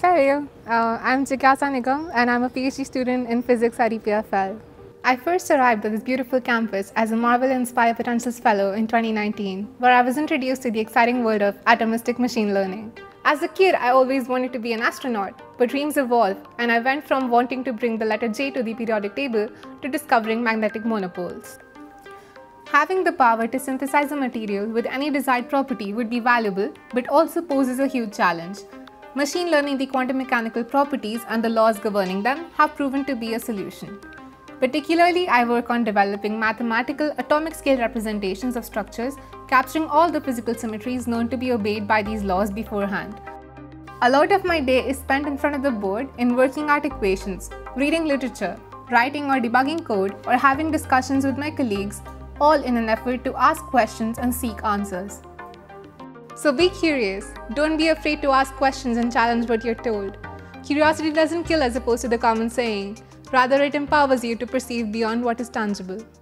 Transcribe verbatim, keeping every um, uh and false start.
Fair. Uh, I'm Jigyasa Nigam and I'm a PhD student in physics at E P F L. I first arrived at this beautiful campus as a MARVEL Inspire Potentials Fellow in twenty nineteen, where I was introduced to the exciting world of atomistic machine learning. As a kid, I always wanted to be an astronaut, but dreams evolve, and I went from wanting to bring the letter J to the periodic table to discovering magnetic monopoles. Having the power to synthesize a material with any desired property would be valuable, but also poses a huge challenge. Machine learning the quantum mechanical properties and the laws governing them have proven to be a solution. Particularly, I work on developing mathematical atomic scale representations of structures, capturing all the physical symmetries known to be obeyed by these laws beforehand. A lot of my day is spent in front of the board in working out equations, reading literature, writing or debugging code, or having discussions with my colleagues, all in an effort to ask questions and seek answers. So be curious. Don't be afraid to ask questions and challenge what you're told. Curiosity doesn't kill as opposed to the common saying. Rather, it empowers you to perceive beyond what is tangible.